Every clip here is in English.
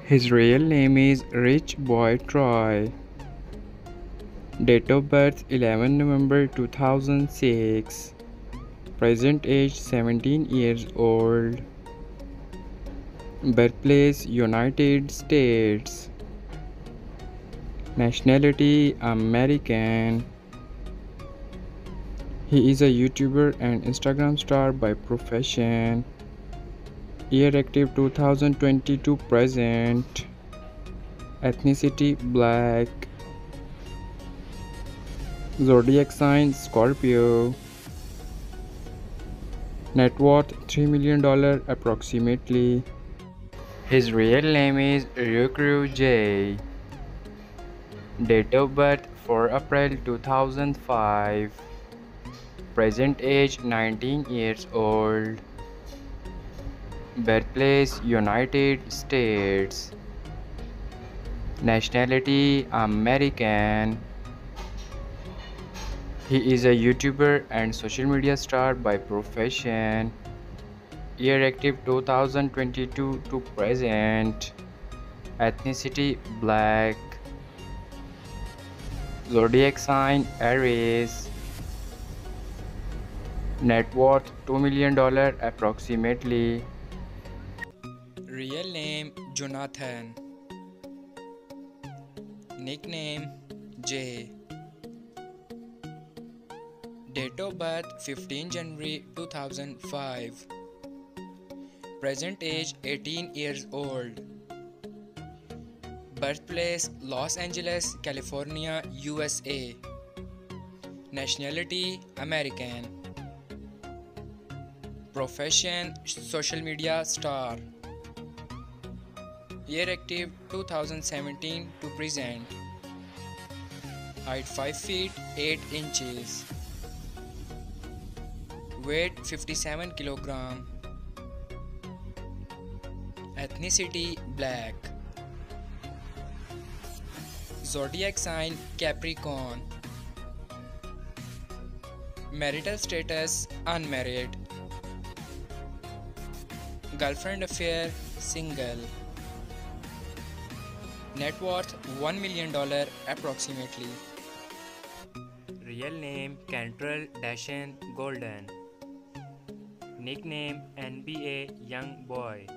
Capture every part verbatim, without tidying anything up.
His real name is Rich Boy Troy. Date of birth eleven November two thousand six. Present age seventeen years old. Birthplace United States. Nationality American. He is a YouTuber and Instagram star by profession. Year active two thousand twenty-two present. Ethnicity black. Zodiac sign Scorpio. Net worth three million dollars approximately. His real name is Ryukyu J. Date of birth four April two thousand five. Present age nineteen years old. Birthplace United States. Nationality American. He is a YouTuber and social media star by profession. Year active two thousand twenty-two to present. Ethnicity black. Zodiac sign Aries. Net worth two million dollars approximately. Real name Jonathan. Nickname J. Date of birth fifteenth January two thousand five. Present age eighteen years old. Birthplace Los Angeles, California, U S A. Nationality American. Profession social media star. Year active two thousand seventeen to present. Height five feet eight inches. Weight fifty-seven kilograms. Ethnicity black. Zodiac sign Capricorn. Marital status unmarried. Girlfriend affair single. Net worth one million dollars approximately. Real name Cantrell Dashan Golden. Nickname N B A Young Boy.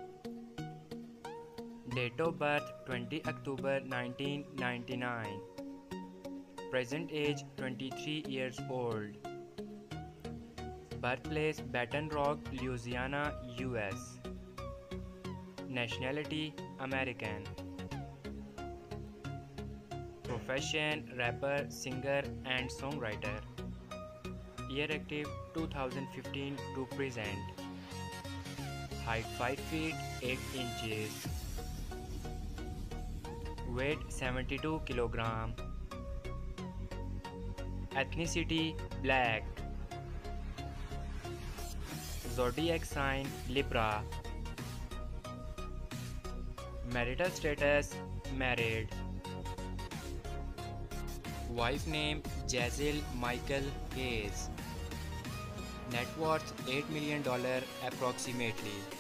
Date of birth twentieth October nineteen ninety-nine. Present age twenty-three years old. Birthplace Baton Rouge, Louisiana, U S. Nationality American. Profession rapper, singer and songwriter. Year active two thousand fifteen to present. Height five feet eight inches. Weight seventy-two kilograms. Ethnicity black. Zodiac sign Libra. Marital status married. Wife name Jazil Michael Hayes. Net worth eight million dollars approximately.